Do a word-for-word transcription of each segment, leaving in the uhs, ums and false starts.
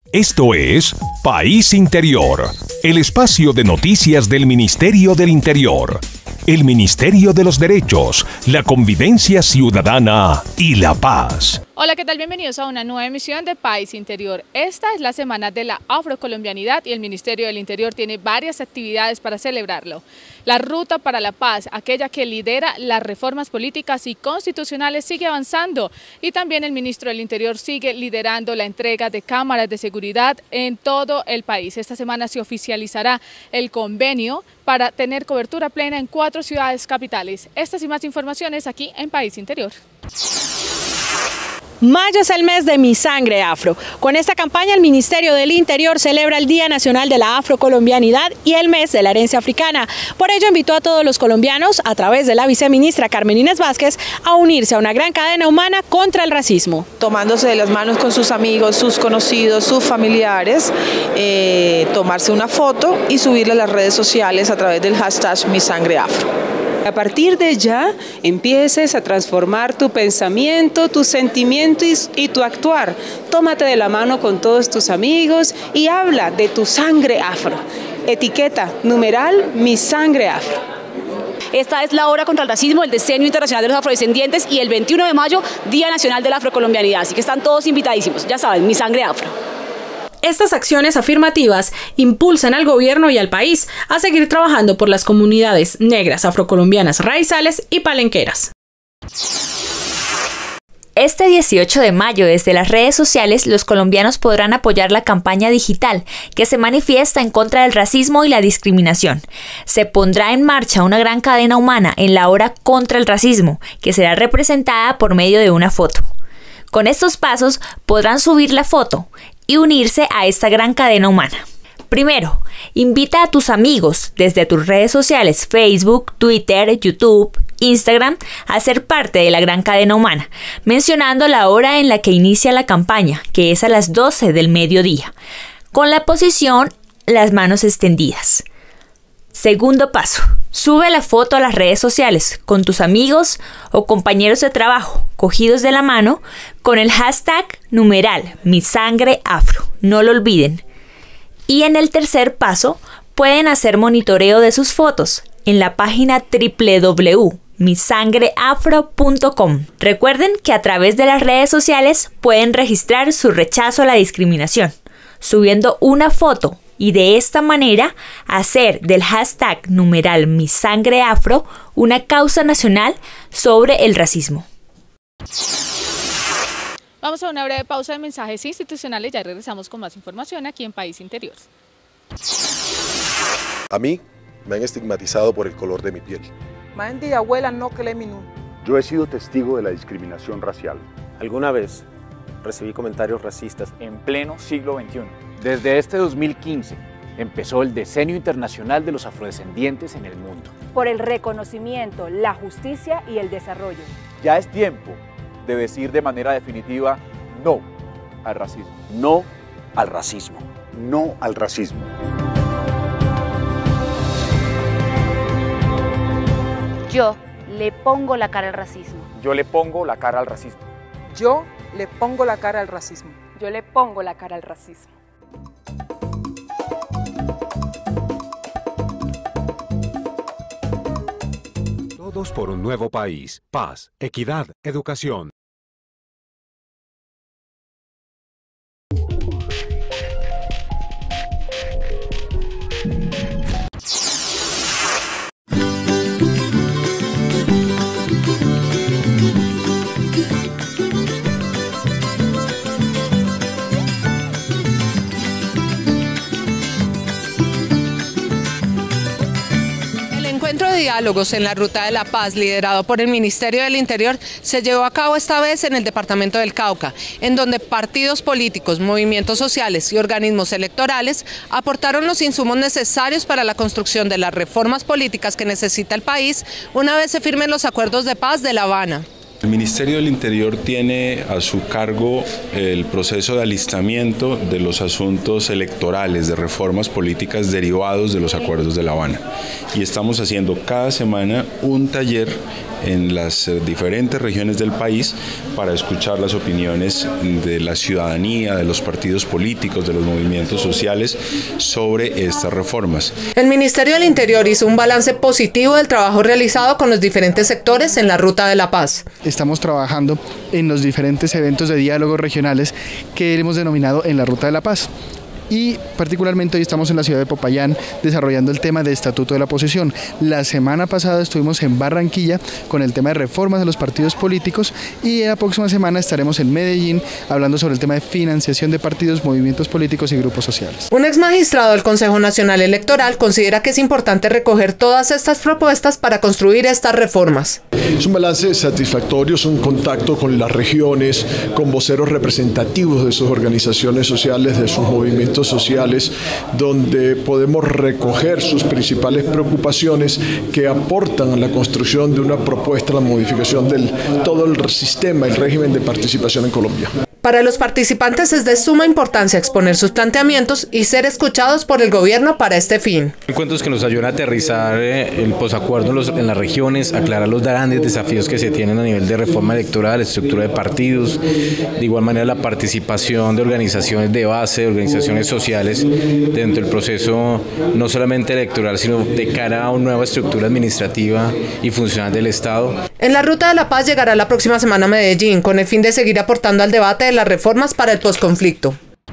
Esto es País Interior, el espacio de noticias del Ministerio del Interior, el Ministerio de los Derechos, la Convivencia Ciudadana y la Paz. Hola, ¿qué tal? Bienvenidos a una nueva emisión de País Interior. Esta es la semana de la afrocolombianidad y el Ministerio del Interior tiene varias actividades para celebrarlo. La Ruta para la Paz, aquella que lidera las reformas políticas y constitucionales, sigue avanzando y también el Ministro del Interior sigue liderando la entrega de cámaras de seguridad en todo el país. Esta semana se oficializará el convenio para tener cobertura plena en cuatro ciudades capitales. Estas y más informaciones aquí en País Interior. Mayo es el mes de Mi Sangre Afro. Con esta campaña el Ministerio del Interior celebra el Día Nacional de la Afrocolombianidad y el mes de la herencia africana. Por ello invitó a todos los colombianos, a través de la viceministra Carmen Inés Vázquez, a unirse a una gran cadena humana contra el racismo. Tomándose de las manos con sus amigos, sus conocidos, sus familiares, eh, tomarse una foto y subirla a las redes sociales a través del hashtag Mi Sangre Afro. A partir de ya empieces a transformar tu pensamiento, tu sentimiento y, y tu actuar. Tómate de la mano con todos tus amigos y habla de tu sangre afro. Etiqueta, numeral, Mi Sangre Afro. Esta es la obra contra el racismo, el Decenio Internacional de los Afrodescendientes y el veintiuno de mayo, Día Nacional de la Afrocolombianidad. Así que están todos invitadísimos, ya saben, Mi Sangre Afro. Estas acciones afirmativas impulsan al gobierno y al país a seguir trabajando por las comunidades negras, afrocolombianas, raizales y palenqueras. Este dieciocho de mayo, desde las redes sociales, los colombianos podrán apoyar la campaña digital que se manifiesta en contra del racismo y la discriminación. Se pondrá en marcha una gran cadena humana en la hora contra el racismo, que será representada por medio de una foto. Con estos pasos podrán subir la foto y unirse a esta gran cadena humana. Primero, invita a tus amigos desde tus redes sociales, Facebook, Twitter, YouTube, Instagram, a ser parte de la gran cadena humana, mencionando la hora en la que inicia la campaña, que es a las doce del mediodía, con la posición las manos extendidas. Segundo paso, sube la foto a las redes sociales con tus amigos o compañeros de trabajo, cogidos de la mano, con el hashtag numeral Mi Sangre Afro, no lo olviden. Y en el tercer paso, pueden hacer monitoreo de sus fotos en la página doble u doble u doble u punto mi sangre afro punto com. Recuerden que a través de las redes sociales pueden registrar su rechazo a la discriminación, subiendo una foto y de esta manera hacer del hashtag numeral Mi Sangre Afro una causa nacional sobre el racismo. Vamos a una breve pausa de mensajes institucionales, ya regresamos con más información aquí en País Interior. A mí me han estigmatizado por el color de mi piel. Yo he sido testigo de la discriminación racial. Alguna vez recibí comentarios racistas en pleno siglo veintiuno. Desde este dos mil quince empezó el Decenio Internacional de los Afrodescendientes en el mundo. Por el reconocimiento, la justicia y el desarrollo. Ya es tiempo de decir de manera definitiva no al racismo. No al racismo. No al racismo. Yo le pongo la cara al racismo. Yo le pongo la cara al racismo. Yo le pongo la cara al racismo. Yo le pongo la cara al racismo. Todos por un nuevo país. Paz, equidad, educación. El encuentro de diálogos en la Ruta de la Paz, liderado por el Ministerio del Interior, se llevó a cabo esta vez en el departamento del Cauca, en donde partidos políticos, movimientos sociales y organismos electorales aportaron los insumos necesarios para la construcción de las reformas políticas que necesita el país una vez se firmen los acuerdos de paz de La Habana. El Ministerio del Interior tiene a su cargo el proceso de alistamiento de los asuntos electorales, de reformas políticas derivados de los acuerdos de La Habana. Y estamos haciendo cada semana un taller en las diferentes regiones del país para escuchar las opiniones de la ciudadanía, de los partidos políticos, de los movimientos sociales sobre estas reformas. El Ministerio del Interior hizo un balance positivo del trabajo realizado con los diferentes sectores en la Ruta de la Paz. Estamos trabajando en los diferentes eventos de diálogos regionales que hemos denominado en la Ruta de la Paz. Y particularmente hoy estamos en la ciudad de Popayán desarrollando el tema de estatuto de la oposición. La semana pasada estuvimos en Barranquilla con el tema de reformas de los partidos políticos y la próxima semana estaremos en Medellín hablando sobre el tema de financiación de partidos, movimientos políticos y grupos sociales. Un ex magistrado del Consejo Nacional Electoral considera que es importante recoger todas estas propuestas para construir estas reformas. Es un balance satisfactorio, es un contacto con las regiones, con voceros representativos de sus organizaciones sociales, de sus movimientos sociales, donde podemos recoger sus principales preocupaciones que aportan a la construcción de una propuesta, la modificación del todo el sistema, el régimen de participación en Colombia. Para los participantes es de suma importancia exponer sus planteamientos y ser escuchados por el gobierno para este fin. Encuentros que nos ayudan a aterrizar el posacuerdo en las regiones, aclarar los grandes desafíos que se tienen a nivel de reforma electoral, estructura de partidos, de igual manera la participación de organizaciones de base, de organizaciones sociales dentro del proceso no solamente electoral, sino de cara a una nueva estructura administrativa y funcional del Estado. En la Ruta de la Paz llegará la próxima semana a Medellín con el fin de seguir aportando al debate de las reformas para el posconflicto.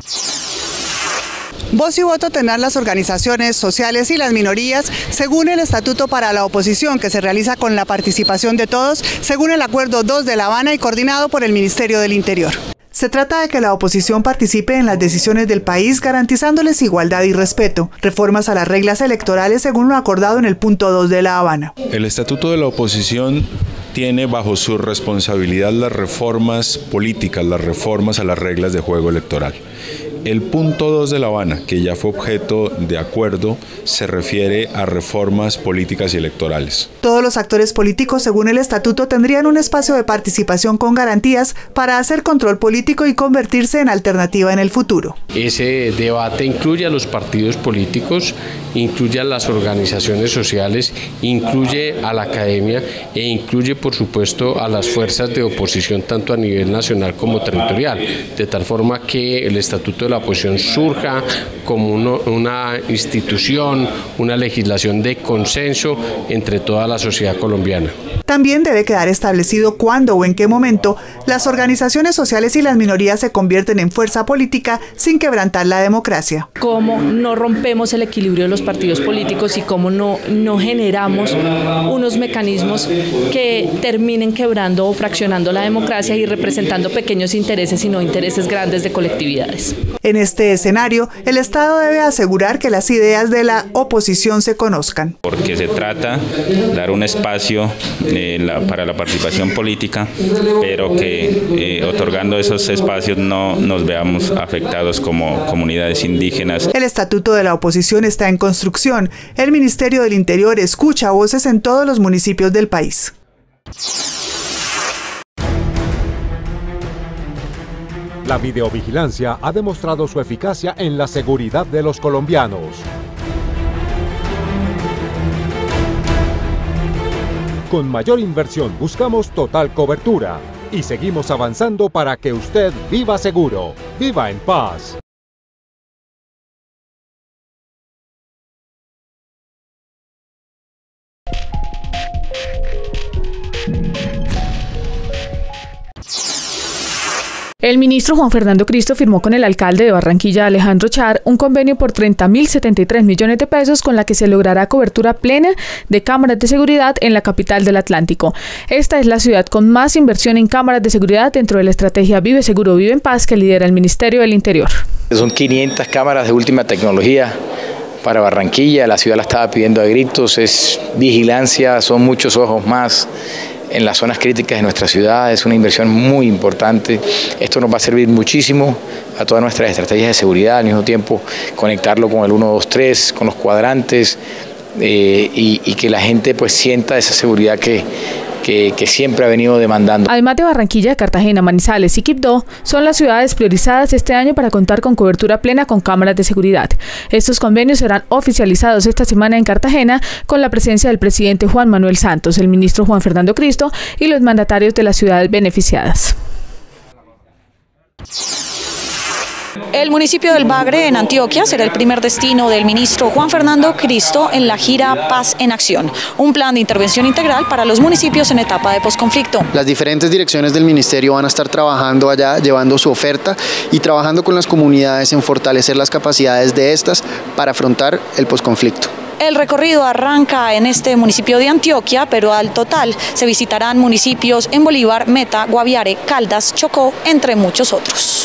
Voz y voto tendrán las organizaciones sociales y las minorías según el Estatuto para la Oposición que se realiza con la participación de todos según el Acuerdo dos de La Habana y coordinado por el Ministerio del Interior. Se trata de que la oposición participe en las decisiones del país garantizándoles igualdad y respeto, reformas a las reglas electorales según lo acordado en el punto dos de La Habana. El Estatuto de la Oposición tiene bajo su responsabilidad las reformas políticas, las reformas a las reglas de juego electoral. El punto dos de La Habana, que ya fue objeto de acuerdo, se refiere a reformas políticas y electorales. Todos los actores políticos, según el estatuto, tendrían un espacio de participación con garantías para hacer control político y convertirse en alternativa en el futuro. Ese debate incluye a los partidos políticos, incluye a las organizaciones sociales, incluye a la academia e incluye, por supuesto, a las fuerzas de oposición tanto a nivel nacional como territorial, de tal forma que el Estatuto de la Oposición surja como uno, una institución, una legislación de consenso entre toda la sociedad colombiana. También debe quedar establecido cuándo o en qué momento las organizaciones sociales y las minorías se convierten en fuerza política sin quebrantar la democracia. Cómo no rompemos el equilibrio de los partidos políticos y cómo no, no generamos unos mecanismos que terminen quebrando o fraccionando la democracia y representando pequeños intereses y no intereses grandes de colectividades. En este escenario, el Estado debe asegurar que las ideas de la oposición se conozcan. Porque se trata de dar un espacio eh, la, para la participación política, pero que eh, otorgando esos espacios no nos veamos afectados como comunidades indígenas. El Estatuto de la Oposición está en construcción. El Ministerio del Interior escucha voces en todos los municipios del país. La videovigilancia ha demostrado su eficacia en la seguridad de los colombianos. Con mayor inversión buscamos total cobertura y seguimos avanzando para que usted viva seguro, viva en paz. El ministro Juan Fernando Cristo firmó con el alcalde de Barranquilla, Alejandro Char, un convenio por treinta mil setenta y tres millones de pesos con la que se logrará cobertura plena de cámaras de seguridad en la capital del Atlántico. Esta es la ciudad con más inversión en cámaras de seguridad dentro de la estrategia Vive Seguro, Vive en Paz que lidera el Ministerio del Interior. Son quinientas cámaras de última tecnología para Barranquilla, la ciudad la estaba pidiendo a gritos, es vigilancia, son muchos ojos más en las zonas críticas de nuestra ciudad, es una inversión muy importante. Esto nos va a servir muchísimo a todas nuestras estrategias de seguridad, al mismo tiempo conectarlo con el uno dos tres, con los cuadrantes eh, y, y que la gente pues sienta esa seguridad que, que, que siempre ha venido demandando. Además de Barranquilla, Cartagena, Manizales y Quibdó, son las ciudades priorizadas este año para contar con cobertura plena con cámaras de seguridad. Estos convenios serán oficializados esta semana en Cartagena con la presencia del presidente Juan Manuel Santos, el ministro Juan Fernando Cristo y los mandatarios de las ciudades beneficiadas. El municipio del Bagre, en Antioquia, será el primer destino del ministro Juan Fernando Cristo en la gira Paz en Acción, un plan de intervención integral para los municipios en etapa de posconflicto. Las diferentes direcciones del ministerio van a estar trabajando allá, llevando su oferta y trabajando con las comunidades en fortalecer las capacidades de estas para afrontar el posconflicto. El recorrido arranca en este municipio de Antioquia, pero al total se visitarán municipios en Bolívar, Meta, Guaviare, Caldas, Chocó, entre muchos otros.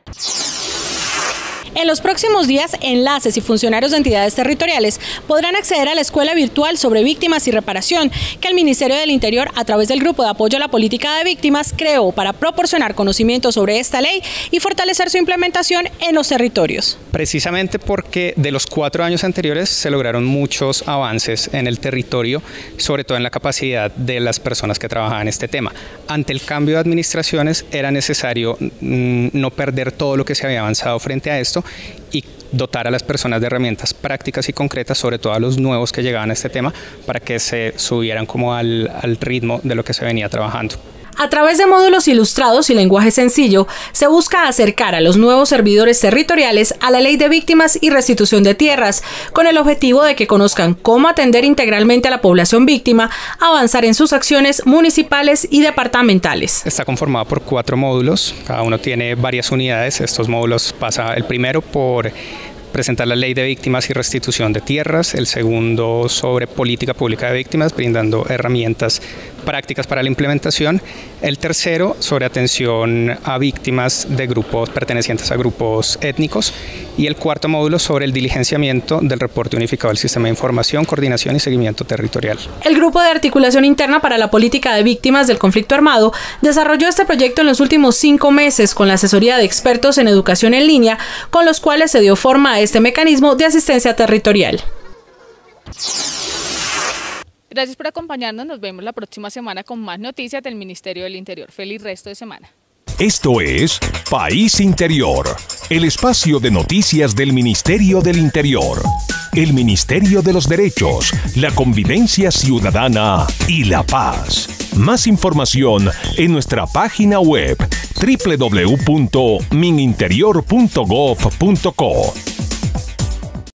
En los próximos días, enlaces y funcionarios de entidades territoriales podrán acceder a la escuela virtual sobre víctimas y reparación que el Ministerio del Interior, a través del Grupo de Apoyo a la Política de Víctimas, creó para proporcionar conocimiento sobre esta ley y fortalecer su implementación en los territorios. Precisamente porque de los cuatro años anteriores se lograron muchos avances en el territorio, sobre todo en la capacidad de las personas que trabajaban en este tema. Ante el cambio de administraciones era necesario mmm, no perder todo lo que se había avanzado frente a esto y dotar a las personas de herramientas prácticas y concretas, sobre todo a los nuevos que llegaban a este tema, para que se subieran como al, al ritmo de lo que se venía trabajando. A través de módulos ilustrados y lenguaje sencillo, se busca acercar a los nuevos servidores territoriales a la ley de víctimas y restitución de tierras, con el objetivo de que conozcan cómo atender integralmente a la población víctima, avanzar en sus acciones municipales y departamentales. Está conformado por cuatro módulos, cada uno tiene varias unidades. Estos módulos pasa el primero por presentar la ley de víctimas y restitución de tierras, el segundo sobre política pública de víctimas, brindando herramientas prácticas para la implementación, el tercero sobre atención a víctimas de grupos pertenecientes a grupos étnicos y el cuarto módulo sobre el diligenciamiento del reporte unificado del sistema de información, coordinación y seguimiento territorial. El Grupo de Articulación Interna para la Política de Víctimas del Conflicto Armado desarrolló este proyecto en los últimos cinco meses con la asesoría de expertos en educación en línea, con los cuales se dio forma a este mecanismo de asistencia territorial. Gracias por acompañarnos, nos vemos la próxima semana con más noticias del Ministerio del Interior. Feliz resto de semana. Esto es País Interior, el espacio de noticias del Ministerio del Interior, el Ministerio de los Derechos, la Convivencia Ciudadana y la Paz. Más información en nuestra página web doble u doble u doble u punto mininterior punto gov punto co.